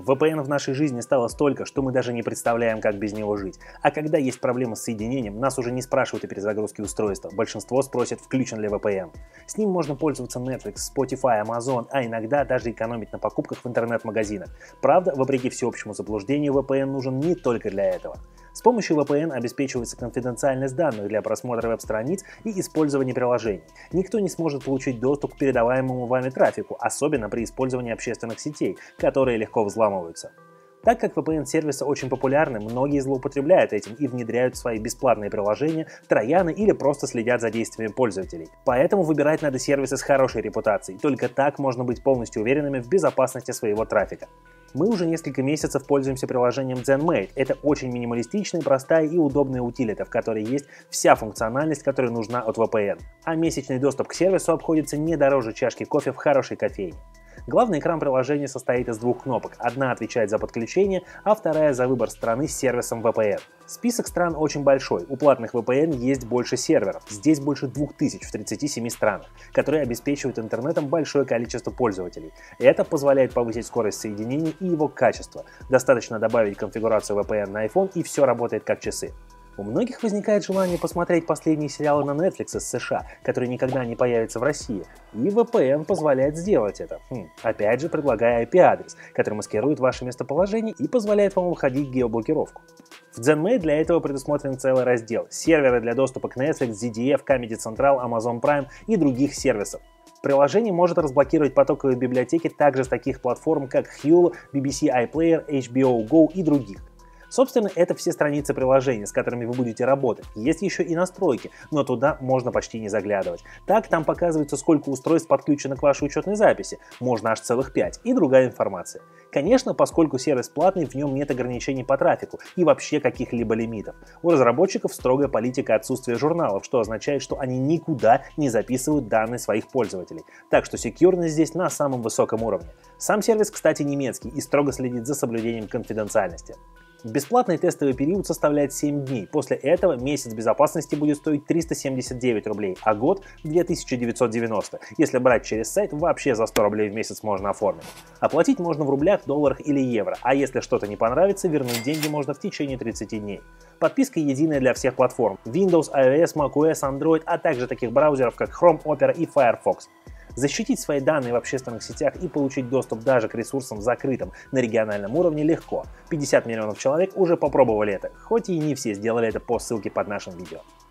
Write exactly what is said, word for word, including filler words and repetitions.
ви пи эн в нашей жизни стало столько, что мы даже не представляем, как без него жить. А когда есть проблемы с соединением, нас уже не спрашивают о перезагрузке устройства. Большинство спросит, включен ли ви пи эн. С ним можно пользоваться Netflix, Spotify, Amazon, а иногда даже экономить на покупках в интернет-магазинах. Правда, вопреки всеобщему заблуждению, ви пи эн нужен не только для этого. С помощью ви пи эн обеспечивается конфиденциальность данных для просмотра веб-страниц и использования приложений. Никто не сможет получить доступ к передаваемому вами трафику, особенно при использовании общественных сетей, которые легко взламываются. Так как ви пи эн-сервисы очень популярны, многие злоупотребляют этим и внедряют в свои бесплатные приложения трояны или просто следят за действиями пользователей. Поэтому выбирать надо сервисы с хорошей репутацией, только так можно быть полностью уверенными в безопасности своего трафика. Мы уже несколько месяцев пользуемся приложением ZenMaid. Это очень минималистичная, простая и удобная утилита, в которой есть вся функциональность, которая нужна от ви пи эн. А месячный доступ к сервису обходится не дороже чашки кофе в хорошей кофейне. Главный экран приложения состоит из двух кнопок. Одна отвечает за подключение, а вторая за выбор страны с сервисом ви пи эн. Список стран очень большой. У платных ви пи эн есть больше серверов. Здесь больше двух тысяч в тридцати семи странах, которые обеспечивают интернетом большое количество пользователей. Это позволяет повысить скорость соединения и его качество. Достаточно добавить конфигурацию ви пи эн на iPhone, и все работает как часы. У многих возникает желание посмотреть последние сериалы на Netflix из США, которые никогда не появятся в России, и ви пи эн позволяет сделать это, хм, опять же предлагая ай пи-адрес, который маскирует ваше местоположение и позволяет вам выходить в геоблокировку. В ZenMaid для этого предусмотрен целый раздел – серверы для доступа к Netflix, зет ди эф, Comedy Central, Amazon Prime и других сервисов. Приложение может разблокировать потоковые библиотеки также с таких платформ, как Hulu, би би си iPlayer, эйч би о Go и других. Собственно, это все страницы приложения, с которыми вы будете работать. Есть еще и настройки, но туда можно почти не заглядывать. Так, там показывается, сколько устройств подключено к вашей учетной записи, можно аж целых пять, и другая информация. Конечно, поскольку сервис платный, в нем нет ограничений по трафику и вообще каких-либо лимитов. У разработчиков строгая политика отсутствия журналов, что означает, что они никуда не записывают данные своих пользователей. Так что секьюрность здесь на самом высоком уровне. Сам сервис, кстати, немецкий и строго следит за соблюдением конфиденциальности. Бесплатный тестовый период составляет семь дней. После этого месяц безопасности будет стоить триста семьдесят девять рублей, а год – две тысячи девятьсот девяносто. Если брать через сайт, вообще за сто рублей в месяц можно оформить. Оплатить можно в рублях, долларах или евро, а если что-то не понравится, вернуть деньги можно в течение тридцати дней. Подписка единая для всех платформ – Windows, iOS, macOS, Android, а также таких браузеров, как Chrome, Opera и Firefox. Защитить свои данные в общественных сетях и получить доступ даже к ресурсам закрытым на региональном уровне легко. пятьдесят миллионов человек уже попробовали это, хоть и не все сделали это по ссылке под нашим видео.